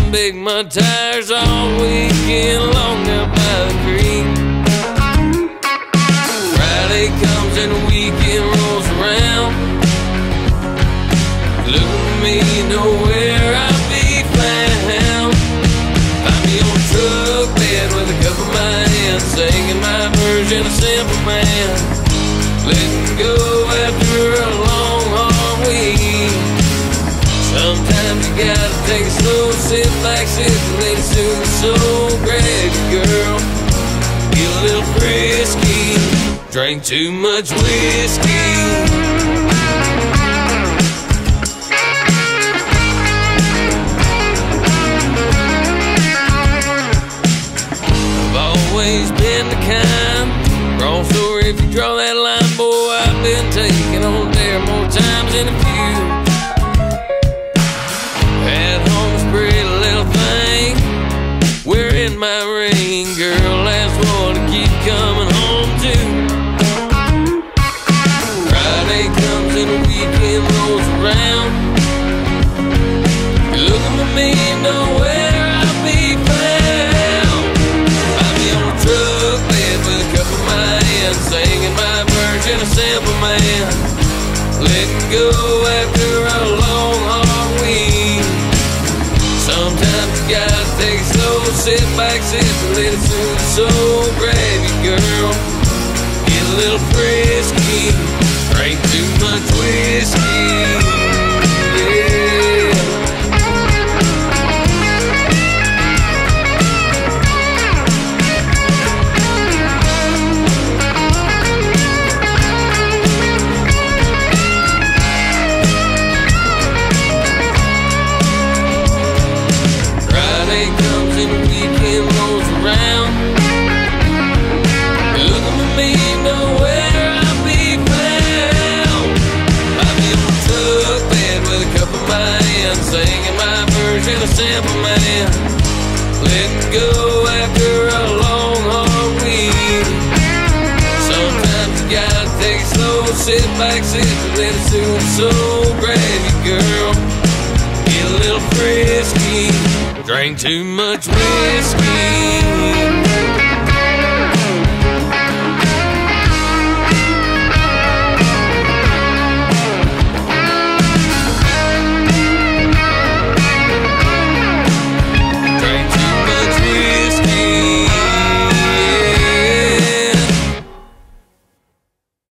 big mud tires all weekend long down by the creek. Friday comes and the weekend rolls around. Look at me, you know where I'll be found. I'll be on a truck bed with a cup of my hand, singing my version of Simple Man, letting go after a long, hard week. Sometimes you gotta take a slow sit back, sit and let it soothe the soul. Grab your girl, get a little frisky, drink too much whiskey. Always been the kind, cross over if you draw that line, boy. I've been taken on there more times than a few. At home's pretty little thing, wearing my ring, girl, that's what I keep coming home to. Friday comes and the weekend rolls around. You look at me and know where I'll be found. I'll be on a truck bed with a cup of my hand, singing my version of Simple Man, letting go after a long, hard week. Sometimes you gotta take it slow, sit back, sit and let it soothe the soul. Grab your girl, get a little frisky, drink too much whiskey. Singing my version of Simple Man, letting go after a long, hard week. Sometimes you gotta take it slow, sit back, sit and let it soothe the soul. Grab your girl, get a little frisky, drink too much whiskey.